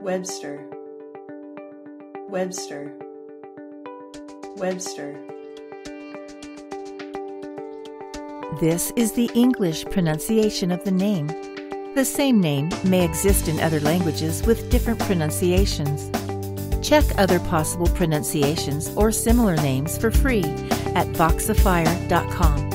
Webster, Webster, Webster. This is the English pronunciation of the name. The same name may exist in other languages with different pronunciations. Check other possible pronunciations or similar names for free at Voxifier.com.